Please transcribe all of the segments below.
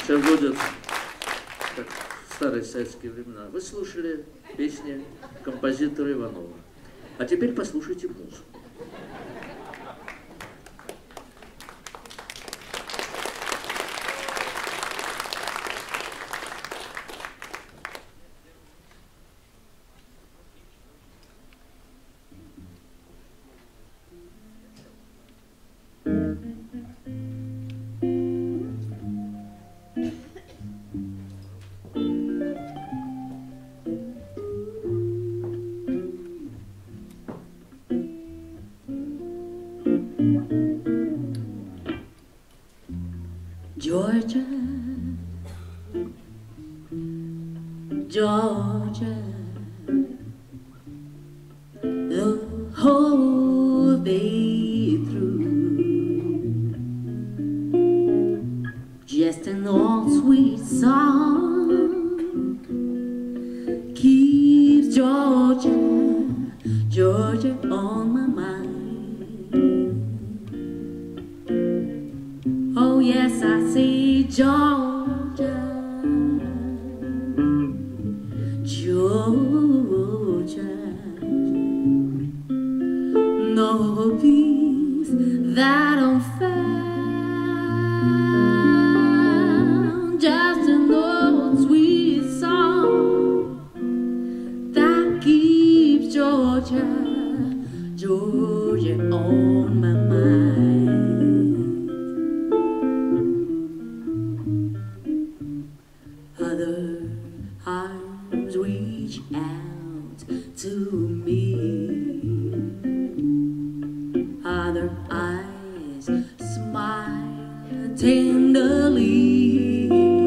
Сейчас будет, как в старые советские времена. Вы слушали песни композитора Иванова. А теперь послушайте музыку. Georgia, Georgia, the whole day through, just an old sweet song keeps Georgia, Georgia on my mind. Oh yes, I say Georgia, Georgia, no peace that I'm found, just an old sweet song that keeps Georgia, Georgia on my mind. Other arms reach out to me, other eyes smile tenderly,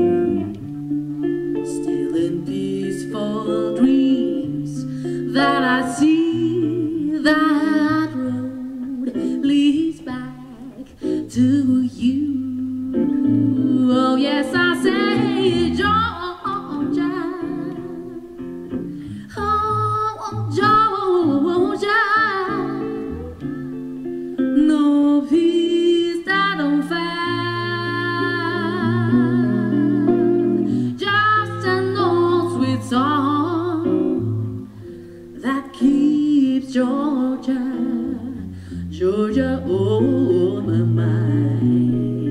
still in peaceful dreams that I see that road leads back to you. Oh yes, I say Georgia, oh Georgia, no peace that I'm found, just an old sweet song that keeps Georgia, Georgia on my mind.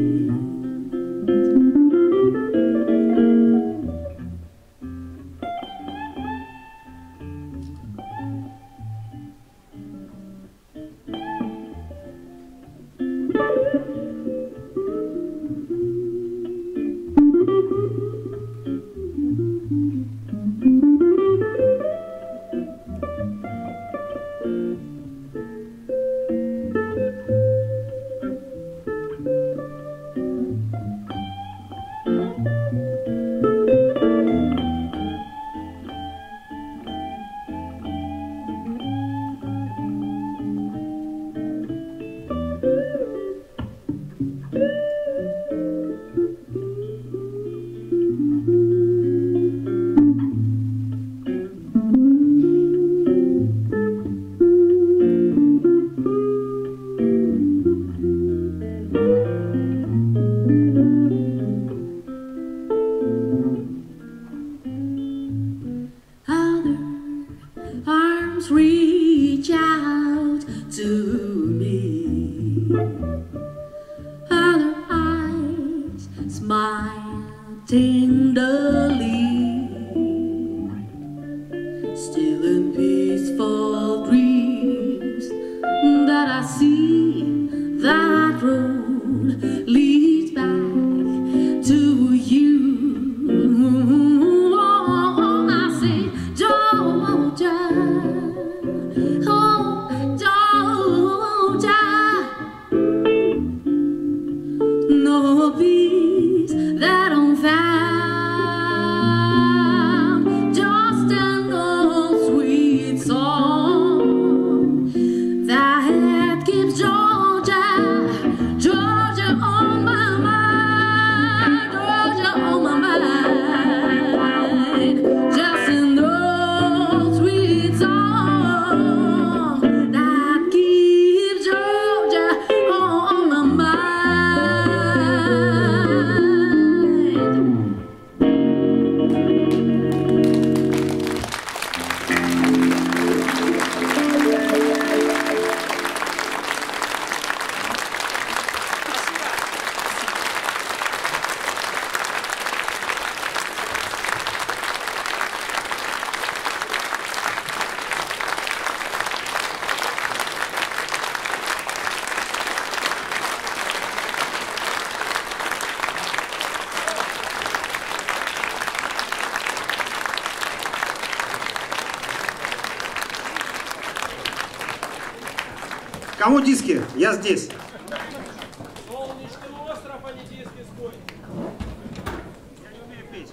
Arms reach out to me, other eyes smile tenderly, still in peaceful dreams that I see that road leads back to you. Oh, I say Georgia, oh Georgia, no peace that I'm found, just an old sweet song that keeps Georgia, Georgia on my mind, Georgia on my mind, just an old sweet song that keeps Georgia on my mind. Кому диски? Я здесь. Солнечный остров, а не диски спой. Я не умею петь.